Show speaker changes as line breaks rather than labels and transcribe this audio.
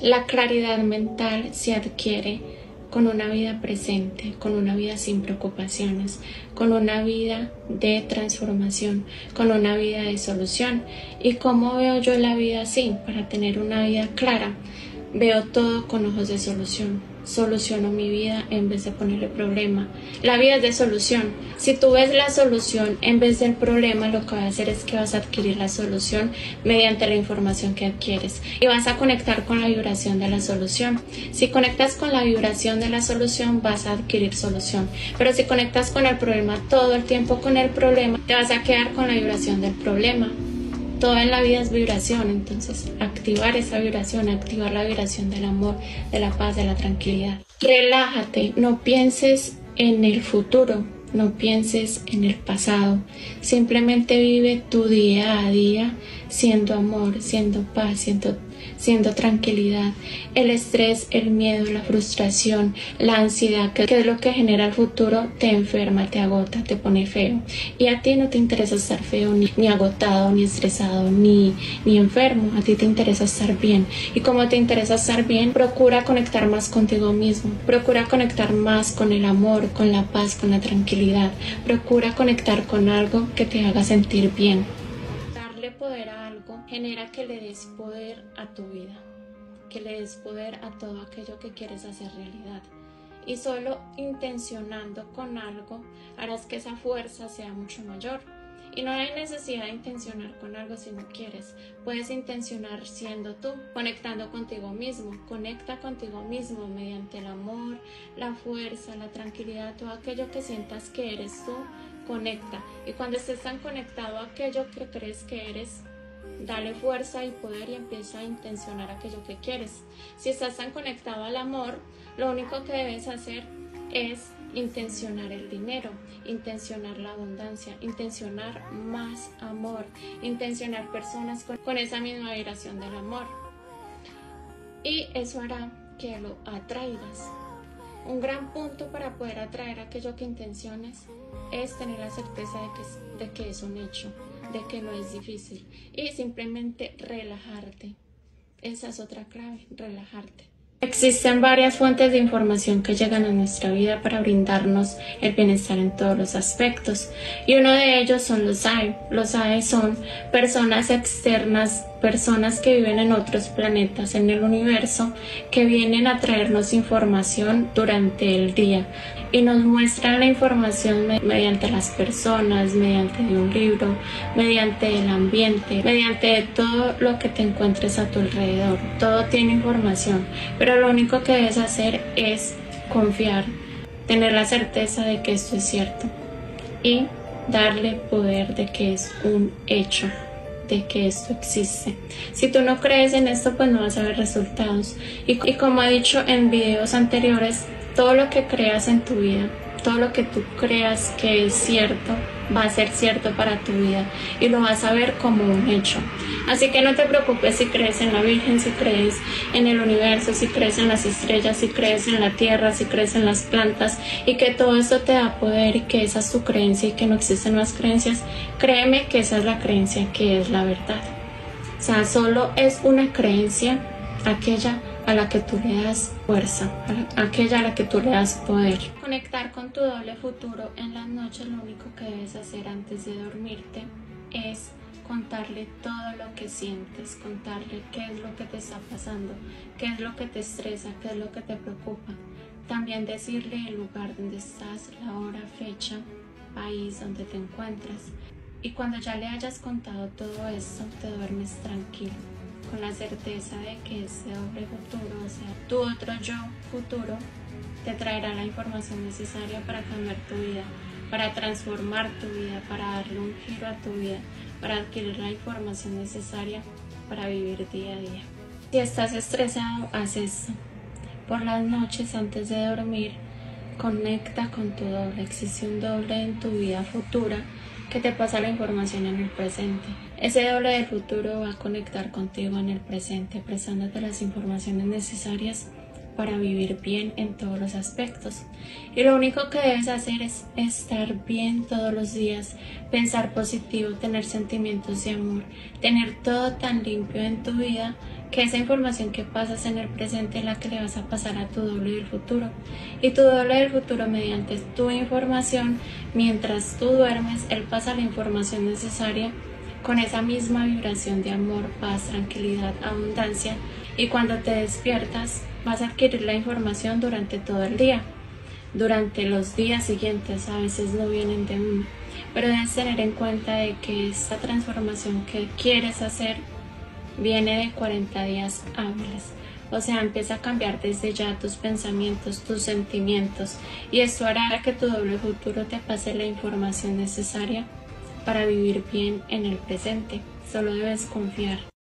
La claridad mental se adquiere con una vida presente, con una vida sin preocupaciones, con una vida de transformación, con una vida de solución. ¿Y cómo veo yo la vida así? Para tener una vida clara, veo todo con ojos de solución. Soluciono mi vida en vez de ponerle problema. La vida es de solución. Si tú ves la solución en vez del problema, lo que vas a hacer es que vas a adquirir la solución mediante la información que adquieres y vas a conectar con la vibración de la solución. Si conectas con la vibración de la solución, vas a adquirir solución. Pero si conectas con el problema todo el tiempo con el problema, te vas a quedar con la vibración del problema. Todo en la vida es vibración, entonces activar esa vibración, activar la vibración del amor, de la paz, de la tranquilidad. Relájate, no pienses en el futuro, no pienses en el pasado, simplemente vive tu día a día siendo amor, siendo paz, siendo tranquilidad. El estrés, el miedo, la frustración, la ansiedad, que es lo que genera el futuro, te enferma, te agota, te pone feo. Y a ti no te interesa estar feo, ni agotado, ni estresado, ni enfermo. A ti te interesa estar bien. Y como te interesa estar bien, procura conectar más contigo mismo. Procura conectar más con el amor, con la paz, con la tranquilidad. Procura conectar con algo que te haga sentir bien. Darle poder a algo genera que le des poder a tu vida, que le des poder a todo aquello que quieres hacer realidad. Y solo intencionando con algo harás que esa fuerza sea mucho mayor. Y no hay necesidad de intencionar con algo si no quieres. Puedes intencionar siendo tú, conectando contigo mismo. Conecta contigo mismo mediante el amor, la fuerza, la tranquilidad, todo aquello que sientas que eres tú. Conecta, y cuando estés tan conectado a aquello que crees que eres, dale fuerza y poder y empieza a intencionar aquello que quieres. Si estás tan conectado al amor, lo único que debes hacer es intencionar el dinero, intencionar la abundancia, intencionar más amor, intencionar personas con esa misma vibración del amor, y eso hará que lo atraigas. Un gran punto para poder atraer aquello que intenciones es tener la certeza de que es un hecho, de que no es difícil, y simplemente relajarte. Esa es otra clave, relajarte. Existen varias fuentes de información que llegan a nuestra vida para brindarnos el bienestar en todos los aspectos, y uno de ellos son los AE. Los AE son personas externas, personas que viven en otros planetas en el universo, que vienen a traernos información durante el día y nos muestran la información mediante las personas, mediante un libro, mediante el ambiente, mediante todo lo que te encuentres a tu alrededor. Todo tiene información, pero lo único que debes hacer es confiar, tener la certeza de que esto es cierto y darle poder de que es un hecho, de que esto existe. Si tú no crees en esto, pues no vas a ver resultados. Y como he dicho en videos anteriores, todo lo que creas en tu vida, todo lo que tú creas que es cierto, va a ser cierto para tu vida y lo vas a ver como un hecho. Así que no te preocupes si crees en la Virgen, si crees en el universo, si crees en las estrellas, si crees en la tierra, si crees en las plantas, y que todo eso te da poder y que esa es tu creencia y que no existen más creencias. Créeme que esa es la creencia que es la verdad. O sea, solo es una creencia aquella a la que tú le das fuerza, aquella a la que tú le das poder. Conectar con tu doble futuro en las noches, lo único que debes hacer antes de dormirte es contarle todo lo que sientes, contarle qué es lo que te está pasando, qué es lo que te estresa, qué es lo que te preocupa. También decirle el lugar donde estás, la hora, fecha, país donde te encuentras. Y cuando ya le hayas contado todo esto, te duermes tranquilo, con la certeza de que ese doble futuro, o sea, tu otro yo futuro, te traerá la información necesaria para cambiar tu vida, para transformar tu vida, para darle un giro a tu vida, para adquirir la información necesaria para vivir día a día. Si estás estresado, haz esto. Por las noches, antes de dormir, conecta con tu doble. Existe un doble en tu vida futura que te pasa la información en el presente. Ese doble del futuro va a conectar contigo en el presente, prestándote las informaciones necesarias para vivir bien en todos los aspectos. Y lo único que debes hacer es estar bien todos los días, pensar positivo, tener sentimientos de amor, tener todo tan limpio en tu vida que esa información que pasas en el presente es la que le vas a pasar a tu doble del futuro. Y tu doble del futuro, mediante tu información, mientras tú duermes, él pasa la información necesaria con esa misma vibración de amor, paz, tranquilidad, abundancia. Y cuando te despiertas, vas a adquirir la información durante todo el día. Durante los días siguientes a veces no vienen de uno, pero debes tener en cuenta de que esta transformación que quieres hacer viene de 40 días hábiles. O sea, empieza a cambiar desde ya tus pensamientos, tus sentimientos, y esto hará que tu doble futuro te pase la información necesaria para vivir bien en el presente. Solo debes confiar.